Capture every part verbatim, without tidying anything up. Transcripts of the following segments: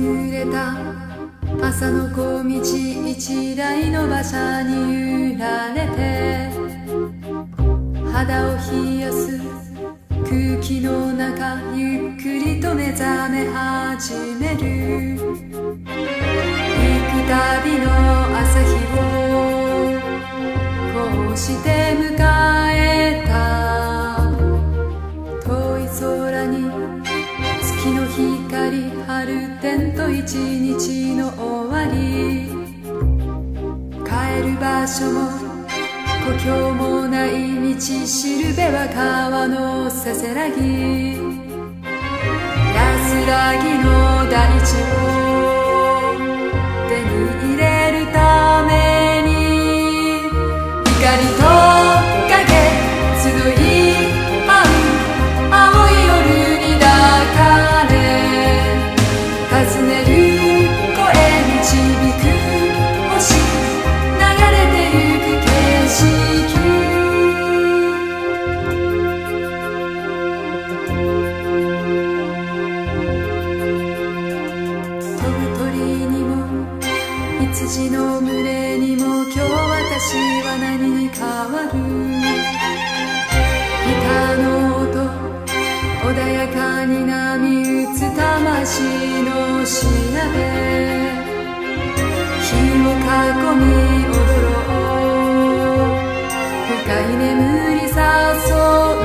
濡れた朝の小道、一台の馬車に揺られて肌を冷やす空気の中、ゆっくりと目覚め始める。幾たびの朝日をこうして迎えた。遠い空に月の光、春天と一日の終わり。帰る場所も故郷もない道しるべは川のせせらぎ。安らぎの大地を手に入れるために、光と影集い合う青い夜に抱かれ、尋ねる声導く星、流れてゆく景色。飛ぶ鳥にも羊の群れにも、今日私は何に変わる。ギターの音、穏やかに波打つ魂の調べ。火を囲み踊ろう、深い眠り誘う。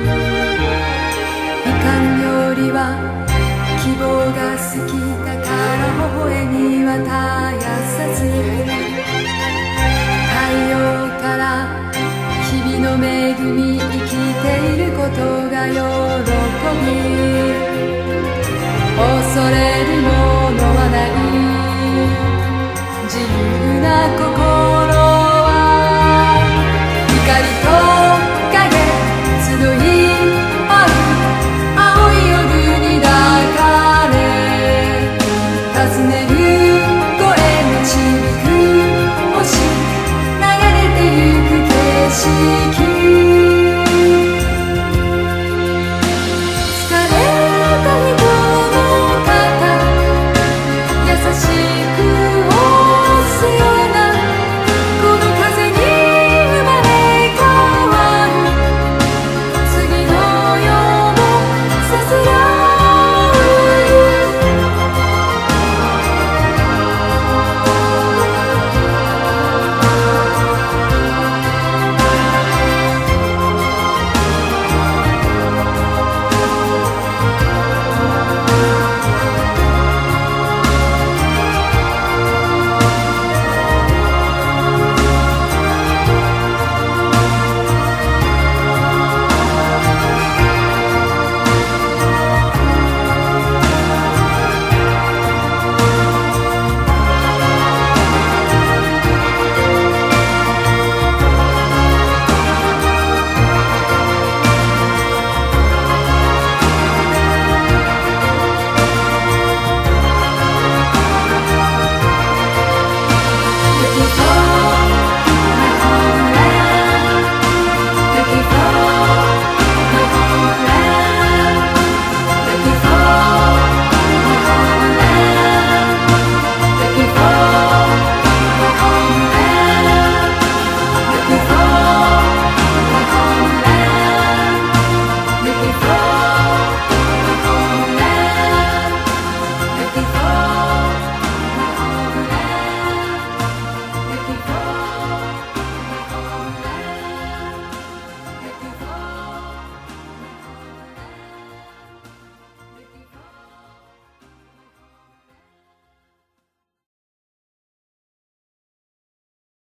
遺憾よりは希望が好きだから、微笑みは絶やさず。太陽から日々の恵み、生きていることがよ